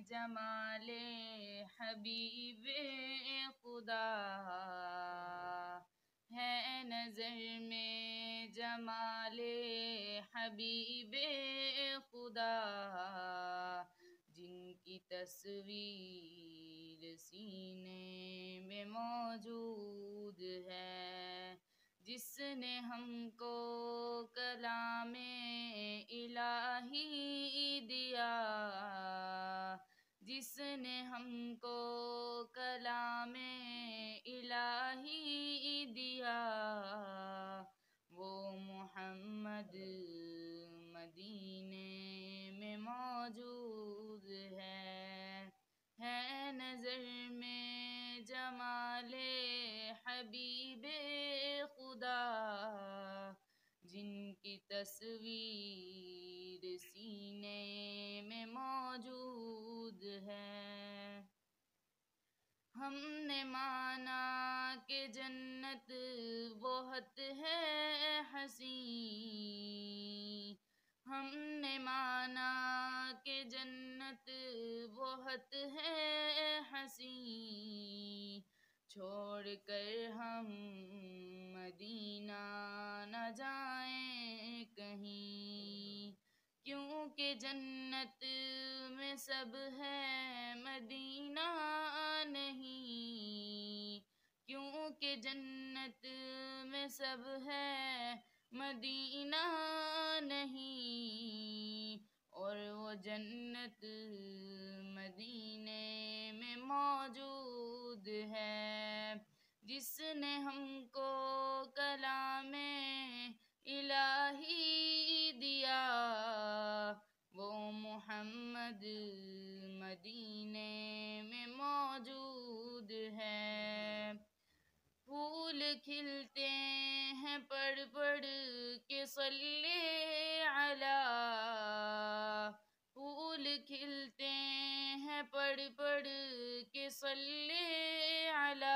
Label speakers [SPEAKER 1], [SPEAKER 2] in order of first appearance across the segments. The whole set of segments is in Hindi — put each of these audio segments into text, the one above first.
[SPEAKER 1] जमाले हबीबे खुदा है नजर में जमाले हबीबे खुदा जिनकी तस्वीर सीने में मौजूद है, जिसने हमको कलामे इलाही दिया, जिसने हमको कलामे इलाही दिया, वो मोहम्मद मदीने में मौजूद है नजर में जमाले हबीबे खुदा जिनकी तस्वीर सीने में मौजूद है। हमने माना कि जन्नत बहुत है हसी, हमने माना कि जन्नत बहुत है हसी, छोड़ कर हम मदीना न जाएं कहीं, क्योंकि जन्नत में सब है मदीना नहीं, क्योंकि जन्नत में सब है मदीना नहीं, और वो जन्नत मदीने में मौजूद है, जिसने हमको कलामे इलाही दिया, वो मोहम्मद मदीने में मौजूद है। फूल खिलते हैं पढ़ पढ़ के सल्ले अला, फूल खिलते हैं पढ़ पढ़ के सल्ले अला,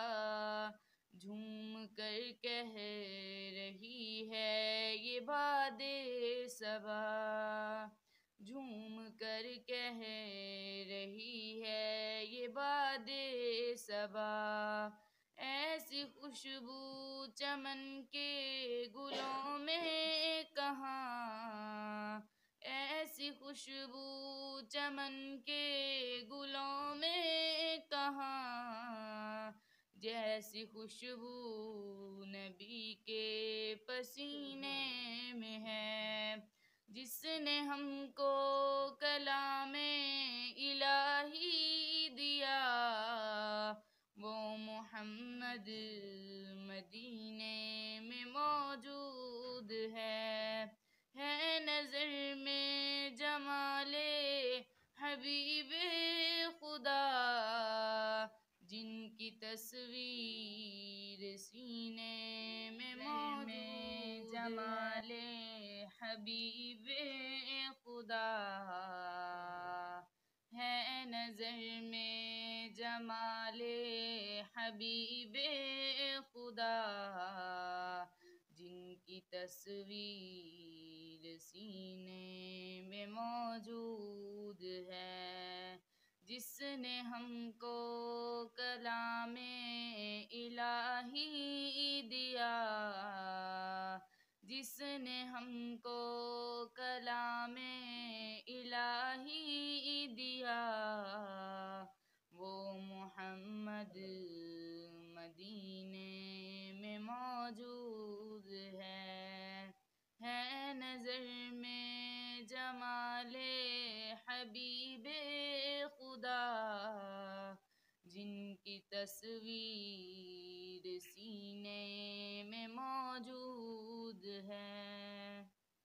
[SPEAKER 1] झूम कर कह रही है ये बादे सबा, झूम कर कह रही है ये बादे सबा, ऐसी खुशबू चमन के गुलों में कहाँ, ऐसी खुशबू चमन के गुलों में कहाँ, जैसी खुशबू नबी के पसीने में है, जिसने हमको कलामे इलाही दिया, वो मोहम्मद मदीने में मौजूद है नजर में जमाले हबीबे खुदा जिनकी तस्वीर सीने में मौजूद, जमाले हबीबे खुदा है नजर में जमाले हबीबे खुदा जिनकी तस्वीर सीने में मौजूद है, जिसने हमको कलामे इलाही दिया, जिसने हमको कलामे इलाही दिया, वो मोहम्मद मदीने में मौजूद है नजर में जमाले हबीबे खुदा जिनकी तस्वीर सीने में मौजूद है।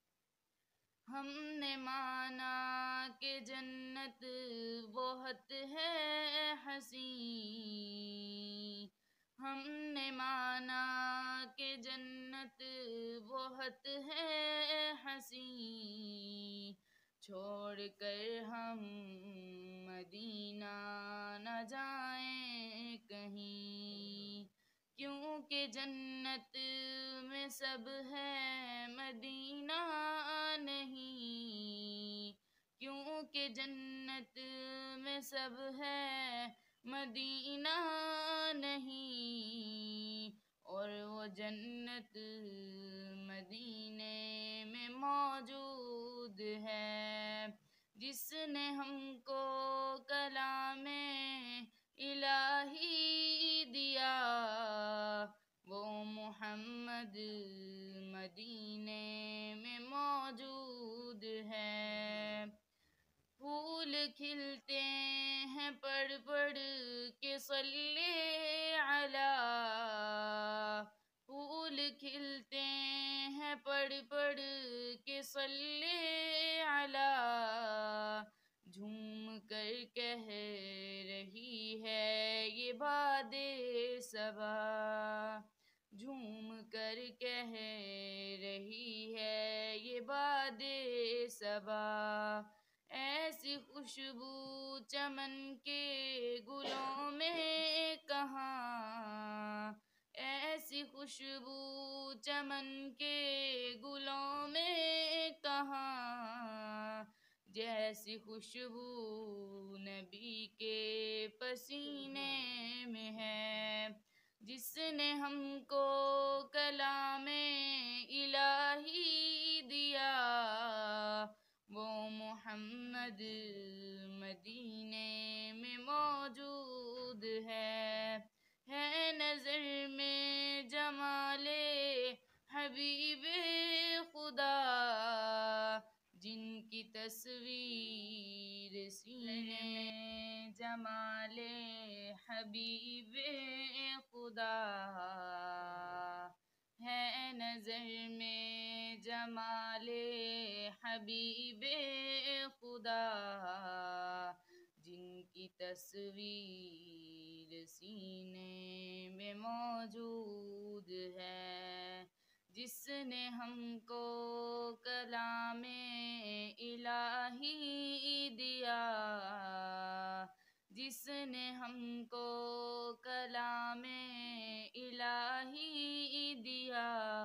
[SPEAKER 1] हमने माना कि जन्नत बहुत है हसी, हमने माना कि जन्नत बहुत है हसी, छोड़ कर हम मदीना न जाएं कहीं, क्योंकि जन्नत में सब है मदीना नहीं, क्यों क्योंकि जन्नत में सब है, मदीना नहीं। और वो जन्नत मदीने में मौजूद है, जिसने हमको कलामे इलाही दिया, वो मोहम्मद मदीने में मौजूद है। फूल खिलते हैं पढ़ पढ़ के सल्ले अला, फूल खिलते हैं पढ़ पढ़ के सल्ले अला। झूम कर कह रही है ये बादे सबा, झूम कर कह रही है ये बादे सबा। ऐसी खुशबू चमन के गुलों में कहाँ, ऐसी खुशबू चमन के गुलों में कहाँ। जैसी खुशबू नबी के पसीने में है, जिसने हमको कलामे इलाही दिया, वो मोहम्मद मदीने में मौजूद है। नजर में जमाले हबीबे खुदा, जिनकी तस्वीर सीने में जमाले हबीबे खुदा है। नजर में जमाले हबीबे खुदा, जिनकी तस्वीर सीने में मौजूद है, जिसने हमको कलामे इलाही दिया, जिसने हमको कलामे इलाही दिया,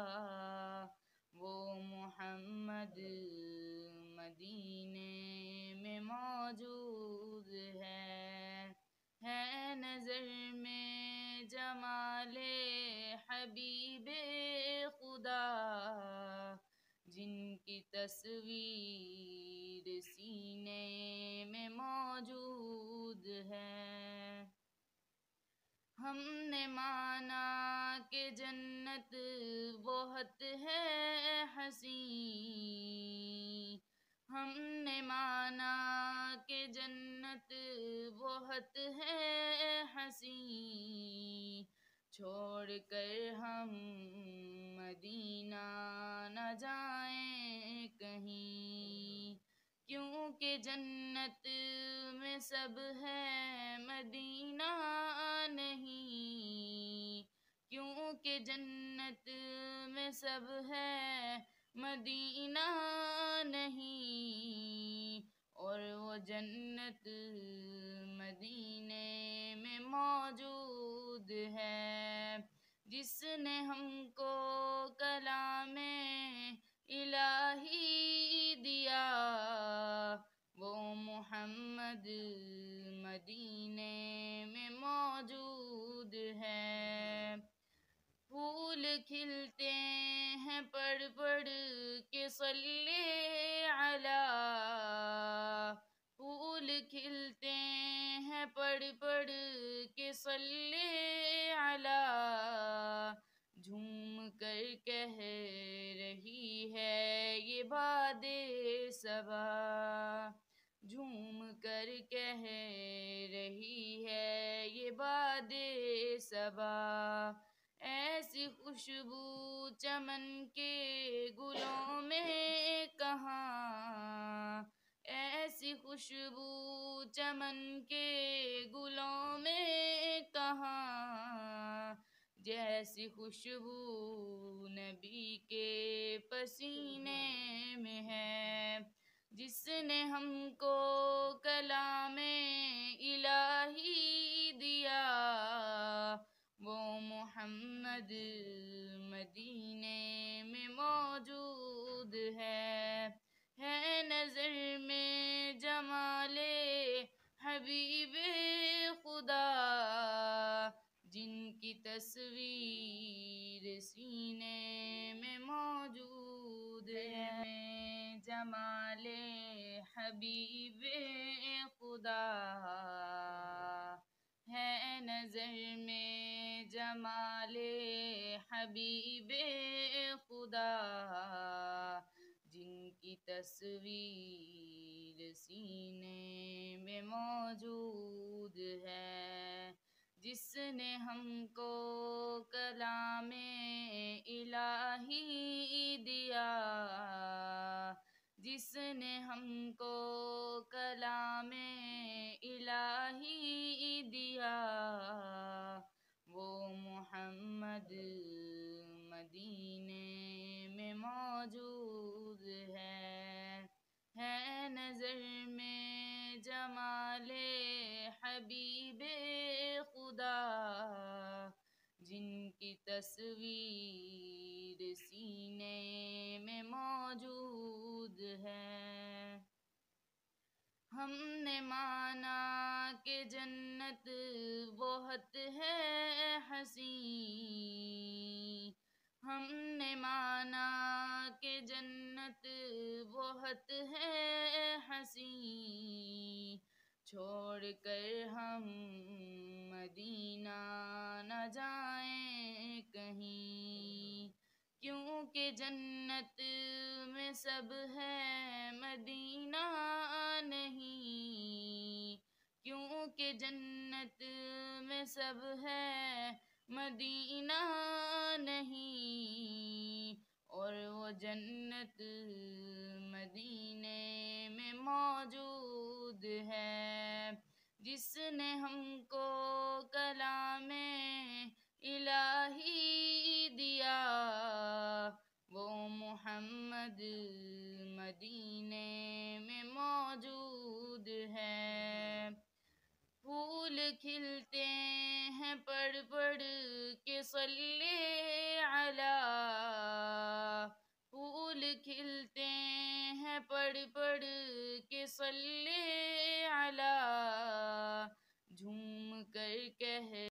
[SPEAKER 1] वो मोहम्मद मदीने में मौजूद है। नजर में जमाले हबीबे खुदा, जिनकी तस्वीर सीने में मौजूद है। हमने माना कि जन्नत बहुत है हसी, हमने माना कि जन्नत बहुत है हसी। छोड़ कर हम मदीना न जाएं कहीं, क्योंकि जन्नत में सब है, मदीना नहीं। क्योंकि जन्नत में सब है, मदीना नहीं। और वो जन्नत मदीने में मौजूद है, जिसने हमको कलामे इलाही दिया, वो मोहम्मद मदीने में मौजूद है। फूल खिलते हैं पढ़ पढ़ के सल्ले अला, फूल खिलते हैं पढ़ पढ़ के सल्ले अला। झूम कर कह रही है ये बादे सबा, झूम कर कह रही है ये बादे सबा। ऐसी खुशबू चमन के गुलों में कहाँ, ऐसी खुशबू चमन के गुलों में कहाँ। जैसी खुशबू नबी के पसीने में है, जिसने हमको कलामे इलाही दिया, वो मोहम्मद मदीने में मौजूद है। नजर में जमा तस्वीर सीने में मौजूद है। में जमाले हबीबे खुदा है नजर में जमाले हबीबे खुदा, जिनकी तस्वीर सीने में मौजूद है। जिसने हमको कलामे इलाही दिया, जिसने हमको कलामे इलाही दिया, वो मोहम्मद मदीने में मौजूद है नजर में जमाले हबीबे खुदा, जिनकी तस्वीर सीने में मौजूद है। हमने माना कि जन्नत बहुत है हसी, हमने माना कि जन्नत बहुत है हसी, छोड़ कर हम मदीना न जाएं कहीं, क्योंकि जन्नत में सब है मदीना नहीं, क्योंकि जन्नत में सब है मदीना नहीं। और वो जन्नत मदीने में मौजूद है। जिसने हमको कलामे इलाही दिया, वो मोहम्मद मदीने में मौजूद है। फूल खिलते हैं पढ़ पढ़ के सल्ले अला, फूल खिलते हैं पढ़ पढ़ के सल्ले अला, झूम कर कह